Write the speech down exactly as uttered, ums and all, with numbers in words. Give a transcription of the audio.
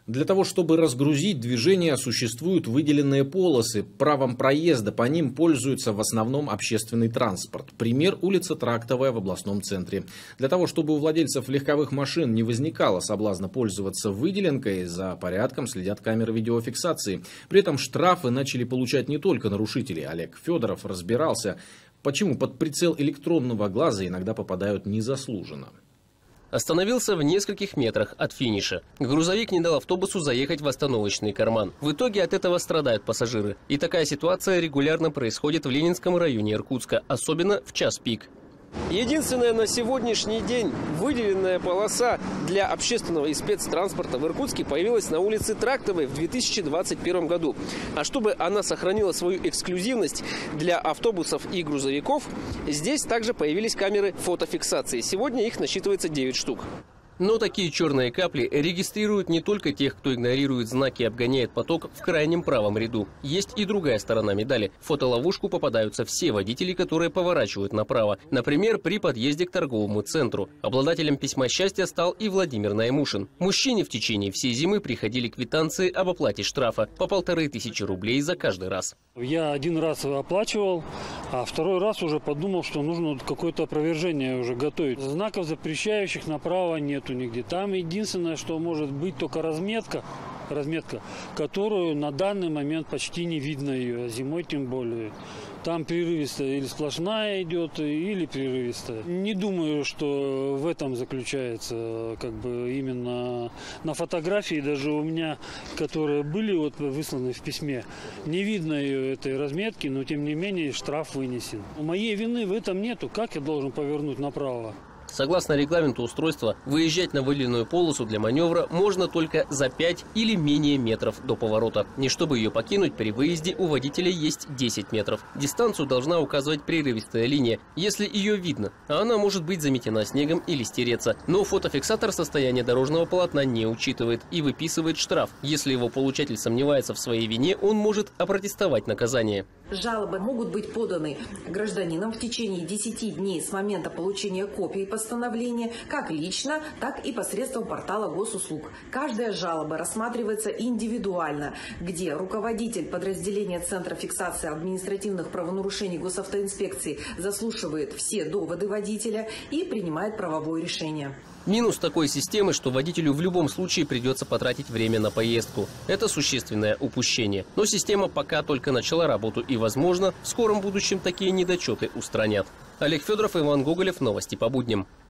Для того, чтобы разгрузить движение, существуют выделенные полосы. Правом проезда по ним пользуется в основном общественный транспорт. Пример – улица Трактовая в областном центре. Для того, чтобы у владельцев легковых машин не возникало соблазна пользоваться выделенкой, за порядком следят камеры видеофиксации. При этом штрафы начали получать не только нарушители. Олег Федоров разбирался, почему под прицел электронного глаза иногда попадают незаслуженно. Остановился в нескольких метрах от финиша. Грузовик не дал автобусу заехать в остановочный карман. В итоге от этого страдают пассажиры. И такая ситуация регулярно происходит в Ленинском районе Иркутска, особенно в час пик. Единственная на сегодняшний день выделенная полоса для общественного и спецтранспорта в Иркутске появилась на улице Трактовой в две тысячи двадцать первом году. А чтобы она сохранила свою эксклюзивность для автобусов и грузовиков, здесь также появились камеры фотофиксации. Сегодня их насчитывается девять штук. Но такие черные капли регистрируют не только тех, кто игнорирует знаки и обгоняет поток в крайнем правом ряду. Есть и другая сторона медали. В фотоловушку попадаются все водители, которые поворачивают направо. Например, при подъезде к торговому центру. Обладателем письма счастья стал и Владимир Наймушин. Мужчине в течение всей зимы приходили квитанции об оплате штрафа по полторы тысячи рублей за каждый раз. Я один раз оплачивал, а второй раз уже подумал, что нужно какое-то опровержение уже готовить. Знаков, запрещающих направо, нет. Нигде. Там единственное, что может быть, только разметка, разметка, которую на данный момент почти не видно ее, зимой тем более. Там прерывистая или сплошная идет, или прерывистая. Не думаю, что в этом заключается, как бы именно на фотографии, даже у меня, которые были вот высланы в письме, не видно ее этой разметки, но тем не менее штраф вынесен. Моей вины в этом нету. Как я должен повернуть направо? Согласно регламенту устройства, выезжать на выделенную полосу для маневра можно только за пять или менее метров до поворота. Не чтобы ее покинуть, при выезде у водителя есть десять метров. Дистанцию должна указывать прерывистая линия, если ее видно, а она может быть заметена снегом или стереться. Но фотофиксатор состояния дорожного полотна не учитывает и выписывает штраф. Если его получатель сомневается в своей вине, он может опротестовать наказание. Жалобы могут быть поданы гражданином в течение десяти дней с момента получения копии постановления, как лично, так и посредством портала госуслуг. Каждая жалоба рассматривается индивидуально, где руководитель подразделения Центра фиксации административных правонарушений госавтоинспекции заслушивает все доводы водителя и принимает правовое решение. Минус такой системы, что водителю в любом случае придется потратить время на поездку. Это существенное упущение. Но система пока только начала работу и, возможно, в скором будущем такие недочеты устранят. Олег Федоров, Иван Гоголев. Новости по будням.